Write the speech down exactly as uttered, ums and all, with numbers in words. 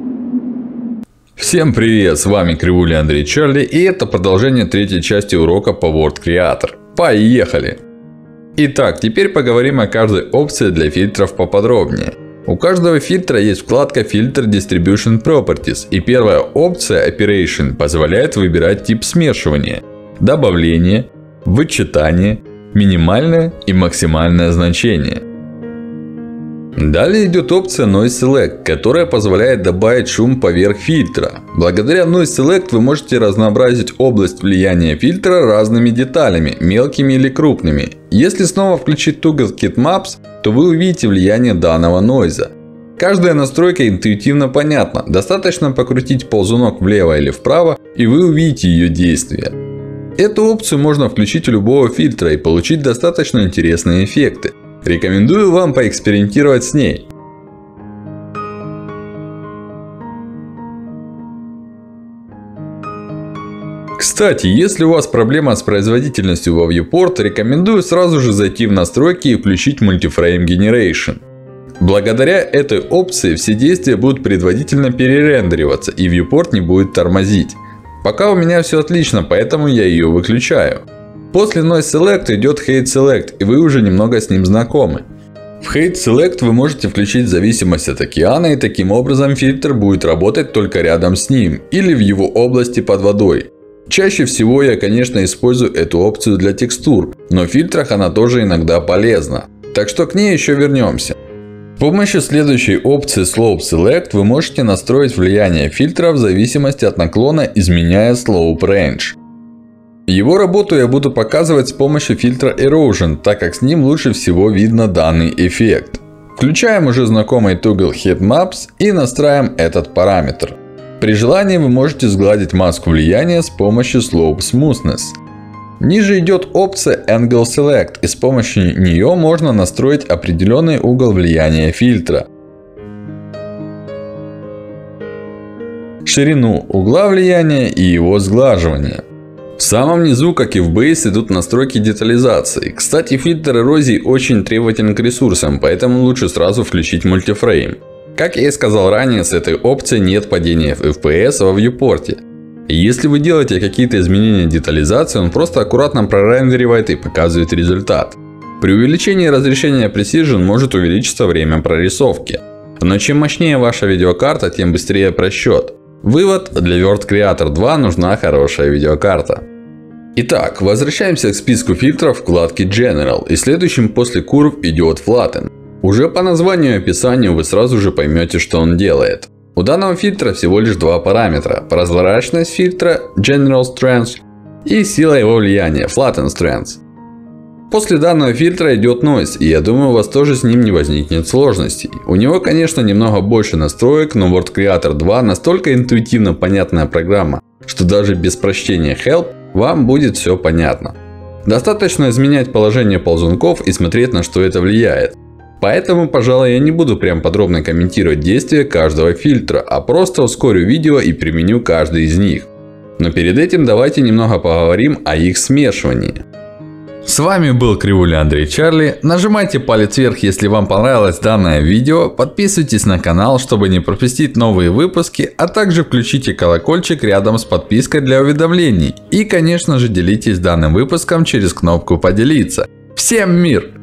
Всем привет, с вами Кривуля Андрей Чарли, и это продолжение третьей части урока по Word Creator. Поехали! Итак, теперь поговорим о каждой опции для фильтров поподробнее. У каждого фильтра есть вкладка Filter Distribution Properties, и первая опция Operation позволяет выбирать тип смешивания, добавление, вычитание, минимальное и максимальное значение. Далее идет опция Noise Select, которая позволяет добавить шум поверх фильтра. Благодаря Noise Select вы можете разнообразить область влияния фильтра разными деталями, мелкими или крупными. Если снова включить Toggle Heat Maps, то вы увидите влияние данного нойза. Каждая настройка интуитивно понятна. Достаточно покрутить ползунок влево или вправо, и вы увидите ее действие. Эту опцию можно включить у любого фильтра и получить достаточно интересные эффекты. Рекомендую вам поэкспериментировать с ней. Кстати, если у вас проблема с производительностью во Viewport, рекомендую сразу же зайти в настройки и включить Multiframe Generation. Благодаря этой опции все действия будут предварительно перерендериваться, и Viewport не будет тормозить. Пока у меня все отлично, поэтому я ее выключаю. После Noise Select идет Height Select, и вы уже немного с ним знакомы. В Height Select вы можете включить зависимость от океана, и таким образом фильтр будет работать только рядом с ним или в его области под водой. Чаще всего я, конечно, использую эту опцию для текстур, но в фильтрах она тоже иногда полезна. Так что к ней еще вернемся. С помощью следующей опции Slope Select вы можете настроить влияние фильтра в зависимости от наклона, изменяя Slope Range. Его работу я буду показывать с помощью фильтра Erosion, так как с ним лучше всего видно данный эффект. Включаем уже знакомый Toggle Heat Maps и настраиваем этот параметр. При желании вы можете сгладить маску влияния с помощью Slope Smoothness. Ниже идет опция Angle Select, и с помощью нее можно настроить определенный угол влияния фильтра, ширину угла влияния и его сглаживание. В самом низу, как и в Base, идут настройки детализации. Кстати, фильтр эрозии очень требователен к ресурсам, поэтому лучше сразу включить Multiframe. Как я и сказал ранее, с этой опцией нет падения в эф пи эс во Viewport. И если вы делаете какие-то изменения детализации, он просто аккуратно прорендеривает и показывает результат. При увеличении разрешения Precision может увеличиться время прорисовки. Но чем мощнее ваша видеокарта, тем быстрее просчет. Вывод: для Word Creator два нужна хорошая видеокарта. Итак, возвращаемся к списку фильтров вкладки General. И следующим после Curve идет Flatten. Уже по названию и описанию вы сразу же поймете, что он делает. У данного фильтра всего лишь два параметра: прозрачность фильтра General Strength и сила его влияния Flatten Strength. После данного фильтра идет Noise, и я думаю, у вас тоже с ним не возникнет сложностей. У него, конечно, немного больше настроек, но Word Creator два настолько интуитивно понятная программа, что даже без прочтения Help вам будет все понятно. Достаточно изменять положение ползунков и смотреть, на что это влияет. Поэтому, пожалуй, я не буду прям подробно комментировать действия каждого фильтра, а просто ускорю видео и применю каждый из них. Но перед этим давайте немного поговорим о их смешивании. С вами был Кривуля Андрей Чарли. Нажимайте палец вверх, если вам понравилось данное видео. Подписывайтесь на канал, чтобы не пропустить новые выпуски. А также включите колокольчик рядом с подпиской для уведомлений. И, конечно же, делитесь данным выпуском через кнопку поделиться. Всем мир!